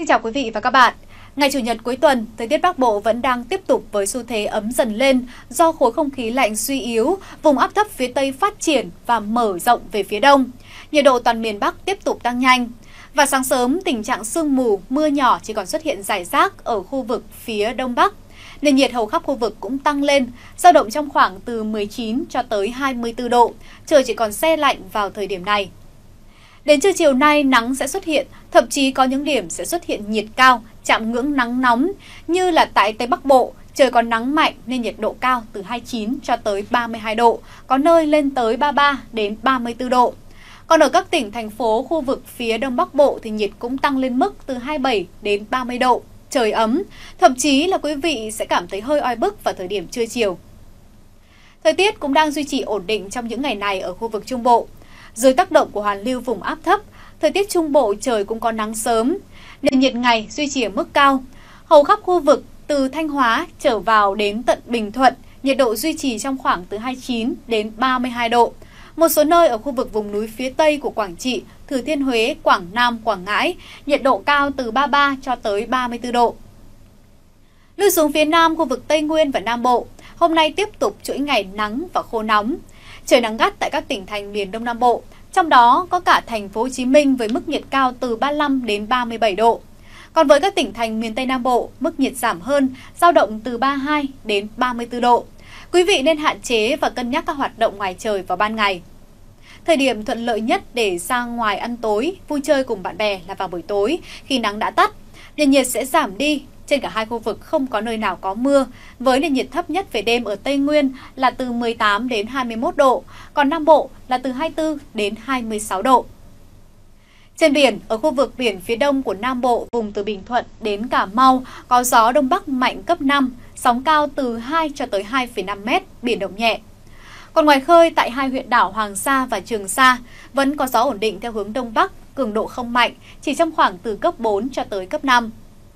Xin chào quý vị và các bạn. Ngày Chủ nhật cuối tuần, thời tiết Bắc Bộ vẫn đang tiếp tục với xu thế ấm dần lên do khối không khí lạnh suy yếu, vùng áp thấp phía Tây phát triển và mở rộng về phía Đông. Nhiệt độ toàn miền Bắc tiếp tục tăng nhanh. Và sáng sớm, tình trạng sương mù, mưa nhỏ chỉ còn xuất hiện rải rác ở khu vực phía Đông Bắc. Nền nhiệt hầu khắp khu vực cũng tăng lên, dao động trong khoảng từ 19 cho tới 24 độ. Trời chỉ còn se lạnh vào thời điểm này. Đến trưa chiều nay, nắng sẽ xuất hiện, thậm chí có những điểm sẽ xuất hiện nhiệt cao, chạm ngưỡng nắng nóng, như là tại Tây Bắc Bộ, trời còn nắng mạnh nên nhiệt độ cao từ 29 cho tới 32 độ, có nơi lên tới 33 đến 34 độ. Còn ở các tỉnh, thành phố, khu vực phía Đông Bắc Bộ thì nhiệt cũng tăng lên mức từ 27 đến 30 độ, trời ấm, thậm chí là quý vị sẽ cảm thấy hơi oi bức vào thời điểm trưa chiều. Thời tiết cũng đang duy trì ổn định trong những ngày này ở khu vực Trung Bộ. Dưới tác động của hoàn lưu vùng áp thấp, thời tiết Trung Bộ trời cũng có nắng sớm, nền nhiệt ngày duy trì ở mức cao. Hầu khắp khu vực từ Thanh Hóa trở vào đến tận Bình Thuận, nhiệt độ duy trì trong khoảng từ 29 đến 32 độ. Một số nơi ở khu vực vùng núi phía Tây của Quảng Trị, Thừa Thiên Huế, Quảng Nam, Quảng Ngãi, nhiệt độ cao từ 33 cho tới 34 độ. Lui xuống phía Nam, khu vực Tây Nguyên và Nam Bộ, hôm nay tiếp tục chuỗi ngày nắng và khô nóng. Trời nắng gắt tại các tỉnh thành miền Đông Nam Bộ, trong đó có cả thành phố Hồ Chí Minh với mức nhiệt cao từ 35 đến 37 độ. Còn với các tỉnh thành miền Tây Nam Bộ, mức nhiệt giảm hơn, dao động từ 32 đến 34 độ. Quý vị nên hạn chế và cân nhắc các hoạt động ngoài trời vào ban ngày. Thời điểm thuận lợi nhất để ra ngoài ăn tối, vui chơi cùng bạn bè là vào buổi tối khi nắng đã tắt. Nền nhiệt sẽ giảm đi. Trên cả hai khu vực không có nơi nào có mưa, với nền nhiệt thấp nhất về đêm ở Tây Nguyên là từ 18 đến 21 độ, còn Nam Bộ là từ 24 đến 26 độ. Trên biển, ở khu vực biển phía đông của Nam Bộ, vùng từ Bình Thuận đến Cà Mau, có gió Đông Bắc mạnh cấp 5, sóng cao từ 2 cho tới 2,5 mét, biển động nhẹ. Còn ngoài khơi, tại hai huyện đảo Hoàng Sa và Trường Sa, vẫn có gió ổn định theo hướng Đông Bắc, cường độ không mạnh, chỉ trong khoảng từ cấp 4 cho tới cấp 5.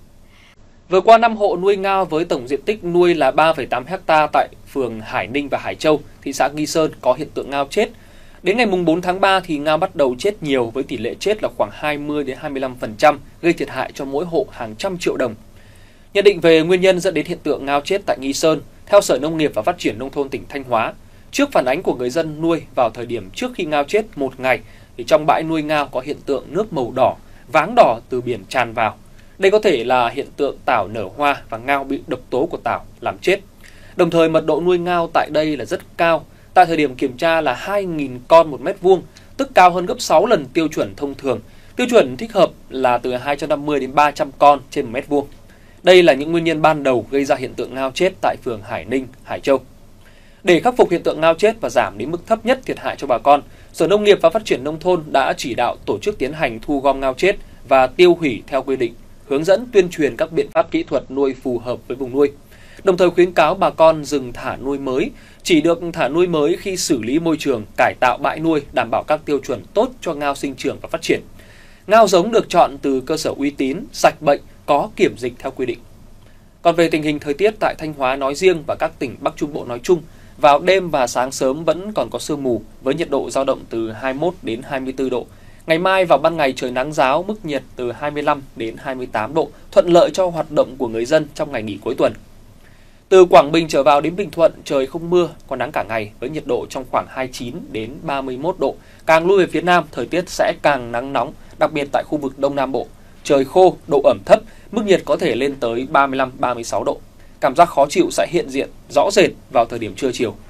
Vừa qua, 5 hộ nuôi ngao với tổng diện tích nuôi là 3,8 ha tại phường Hải Ninh và Hải Châu, thị xã Nghi Sơn có hiện tượng ngao chết. Đến ngày 4 tháng 3 thì ngao bắt đầu chết nhiều với tỷ lệ chết là khoảng 20 đến 25%, gây thiệt hại cho mỗi hộ hàng trăm triệu đồng. Nhận định về nguyên nhân dẫn đến hiện tượng ngao chết tại Nghi Sơn, theo Sở Nông nghiệp và Phát triển Nông thôn tỉnh Thanh Hóa, trước phản ánh của người dân nuôi vào thời điểm trước khi ngao chết một ngày, thì trong bãi nuôi ngao có hiện tượng nước màu đỏ, váng đỏ từ biển tràn vào. Đây có thể là hiện tượng tảo nở hoa và ngao bị độc tố của tảo làm chết. Đồng thời mật độ nuôi ngao tại đây là rất cao. Tại thời điểm kiểm tra là 2.000 con một mét vuông, tức cao hơn gấp 6 lần tiêu chuẩn thông thường. Tiêu chuẩn thích hợp là từ 250 đến 300 con trên 1 mét vuông. Đây là những nguyên nhân ban đầu gây ra hiện tượng ngao chết tại phường Hải Ninh, Hải Châu. Để khắc phục hiện tượng ngao chết và giảm đến mức thấp nhất thiệt hại cho bà con, Sở Nông nghiệp và Phát triển Nông thôn đã chỉ đạo tổ chức tiến hành thu gom ngao chết và tiêu hủy theo quy định, hướng dẫn tuyên truyền các biện pháp kỹ thuật nuôi phù hợp với vùng nuôi. Đồng thời khuyến cáo bà con dừng thả nuôi mới, chỉ được thả nuôi mới khi xử lý môi trường, cải tạo bãi nuôi, đảm bảo các tiêu chuẩn tốt cho ngao sinh trưởng và phát triển. Ngao giống được chọn từ cơ sở uy tín, sạch bệnh, có kiểm dịch theo quy định. Còn về tình hình thời tiết tại Thanh Hóa nói riêng và các tỉnh Bắc Trung Bộ nói chung, vào đêm và sáng sớm vẫn còn có sương mù với nhiệt độ dao động từ 21 đến 24 độ. Ngày mai vào ban ngày trời nắng ráo, mức nhiệt từ 25 đến 28 độ, thuận lợi cho hoạt động của người dân trong ngày nghỉ cuối tuần. Từ Quảng Bình trở vào đến Bình Thuận, trời không mưa, có nắng cả ngày với nhiệt độ trong khoảng 29 đến 31 độ. Càng lui về phía Nam, thời tiết sẽ càng nắng nóng, đặc biệt tại khu vực Đông Nam Bộ. Trời khô, độ ẩm thấp, mức nhiệt có thể lên tới 35-36 độ. Cảm giác khó chịu sẽ hiện diện rõ rệt vào thời điểm trưa chiều.